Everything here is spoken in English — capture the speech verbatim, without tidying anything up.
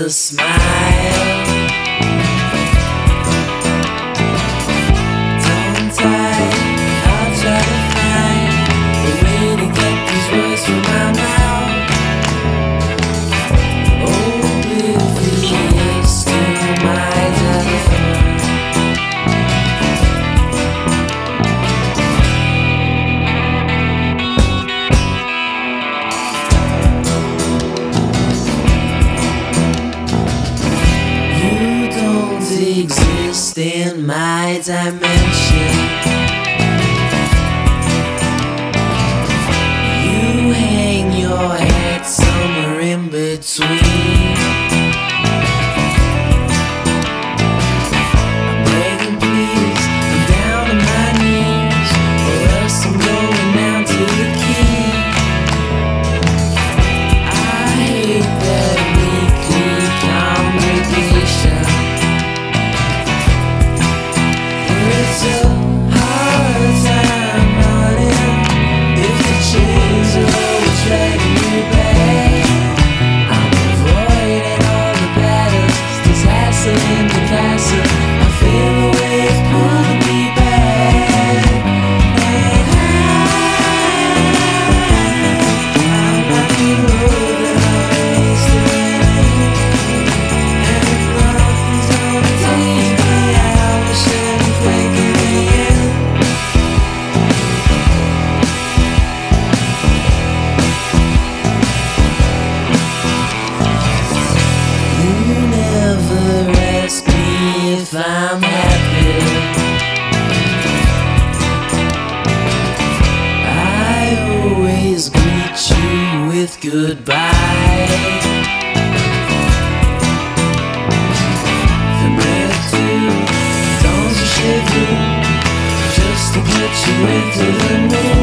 a smile. Tongue-tied, I'll try to find a way to get these words from my mouth. Oblivious to my telephone. Exist in my dimension. You hang your head somewhere in between. I'm begging please, I'm down on my knees, or else I'm going down to the key. I hate that weekly congregation. It's a hard time running if the chains are always dragging me back. I'm avoiding all the battles, just hassling the castle. I feel the waves pulling me back, and I, I'm not the road that I wasted, and if nothing's gonna take me out, I shouldn't quake in the end. You never ask me if I'm happy. I always greet you with goodbye. From red to dawn's a shiver, just to get you into the mood.